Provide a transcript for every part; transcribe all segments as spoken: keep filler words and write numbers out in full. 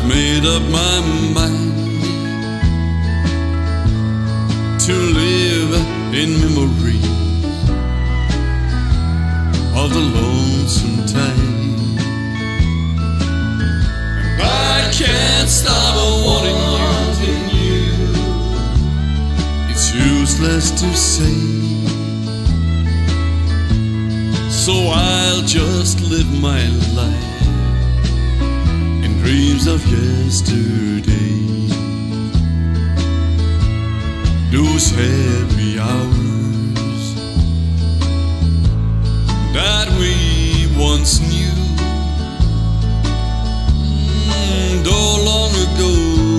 made up my mind to live in memory of the lonesome time. And I can't stop wanting you. It's useless to say, so I'll just live my life dreams of yesterday, those happy hours that we once knew. Mm, though long ago,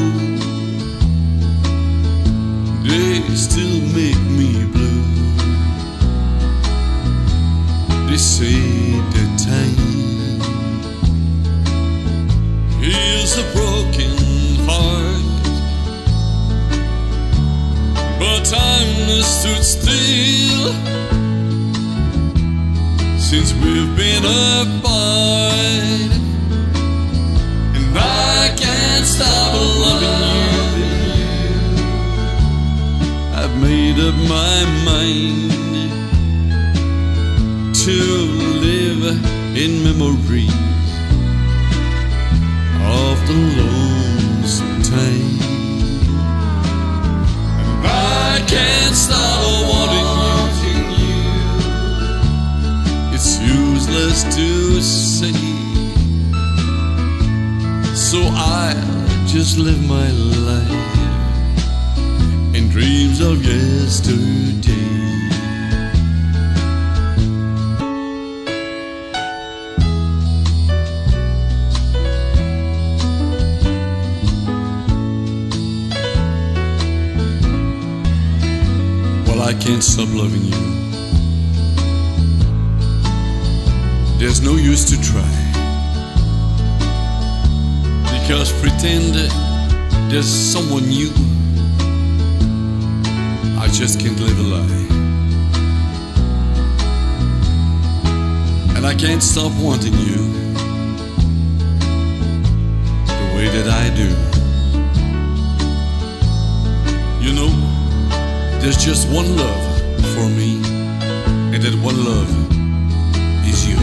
they still make me blue. They say that time heals a broken heart, but time has stood still since we've been apart. And I can't stop loving you. I've made up my mind to live in memory of the lonesome time. And I can't stop wanting you. It's useless to say, so I'll just live my life in dreams of yesterday. I can't stop loving you. There's no use to try, because pretend there's someone new. I just can't live a lie, and I can't stop wanting you the way that I do. You know, there's just one love for me, and that one love is you.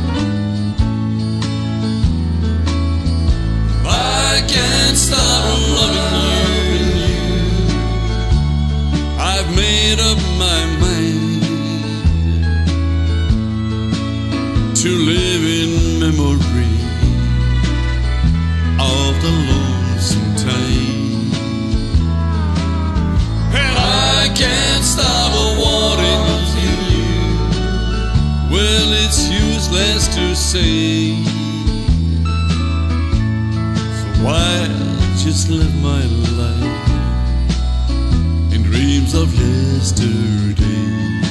I can't stop loving you. I've made up my mind to live in memory of the lonesome time. I can't stop wanting you. Well, it's useless to say, so I'll just live my life in dreams of yesterday.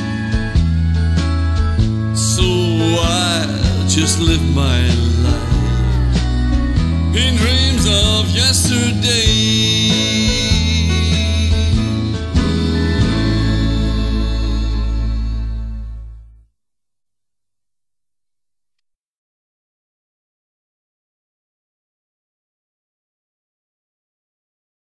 So I'll just live my life in dreams of yesterday.